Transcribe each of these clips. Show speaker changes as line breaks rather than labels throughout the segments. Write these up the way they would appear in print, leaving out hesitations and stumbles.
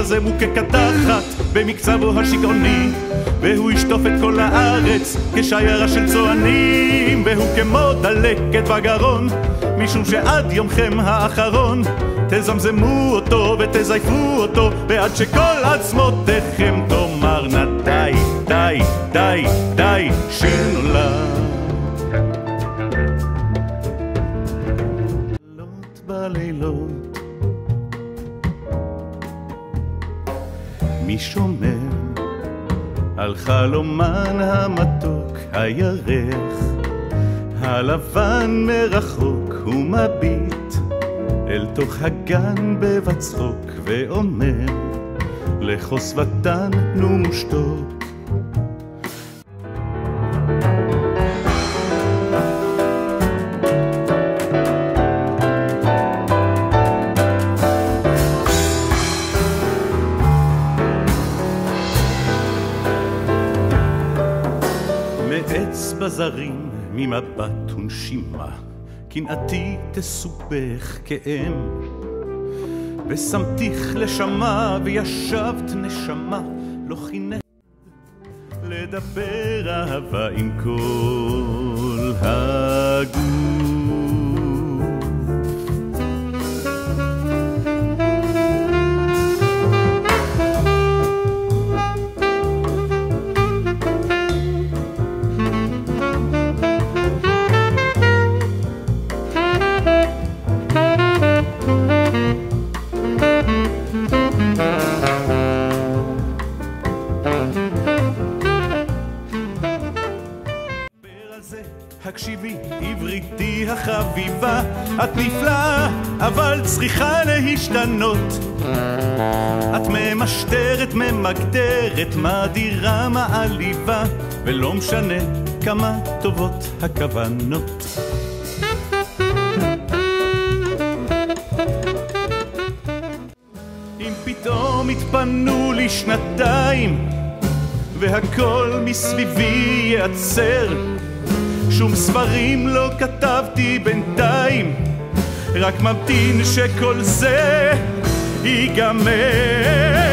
הזה מוכה קדחת במקצבו השגעוני, והוא ישטוף את כל הארץ כשיירה של צוענים, והוא כמו דלקת בגרון, משום שעד יומכם האחרון תזמזמו אותו ותזייפו אותו, ועד שכל עצמותיכם תאמרנה די, די, די, די, שיר נולד. לילות בלילות מי שומר על חלומן המתוק הירח הלבן מרחוק ומביט אל תוך הגן בבצחוק ואומר לחוסבתן נו מושתוק. מעץ בזרים ממבט ונשימה קנאתי תסובך כאם, ושמתיך לשמה וישבת נשמה לא חינך לדבר אהבה עם כל הגוף. הקשיבי עבריתי החביבה, את נפלאה אבל צריכה להשתנות, את ממשטרת ממגדרת מדירה מעליבה, ולא משנה כמה טובות הכוונות. אם פתאום התפנו לי שנתיים והכל מסביבי יעצר, שום ספרים לא כתבתי בינתיים, רק ממתין שכל זה ייגמר.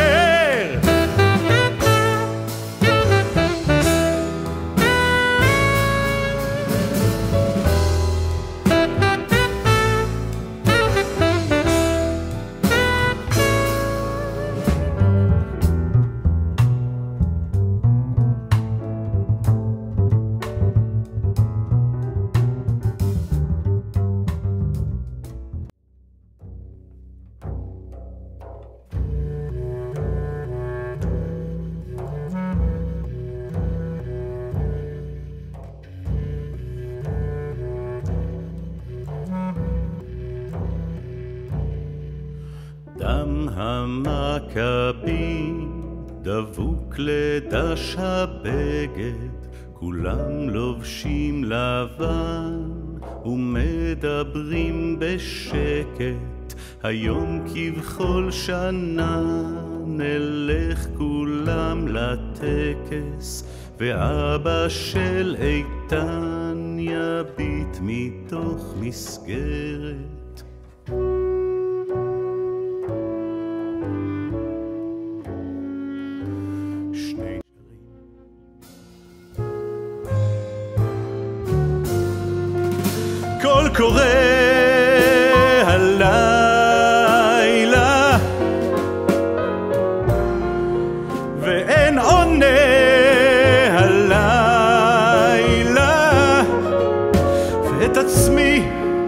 דם המכבים דבוק לדש הבגד, כולם לובשים לבן ומדברים בשקט. היום כבכל שנה נלך כולם לטקס, ואבא של איתן יביט מתוך מסגרת. קול קורא הלילה ואין עונה הלילה, ואת עצמי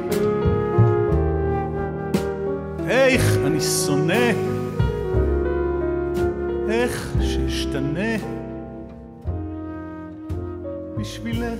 איך אני שונא, איך שאשתנה בשבילך.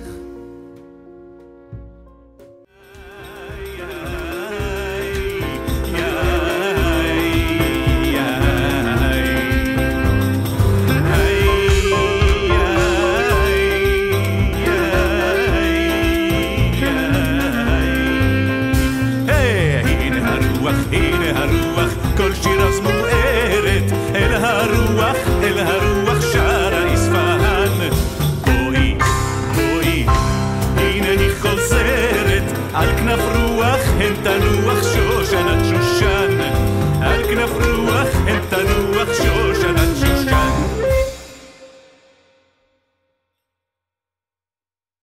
הנה הרוח, כל שיר אז מוארת, אל הרוח שרה אספהאן. בואי, בואי, הנה היא חוזרת, על כנף רוח הן תנוח שושנת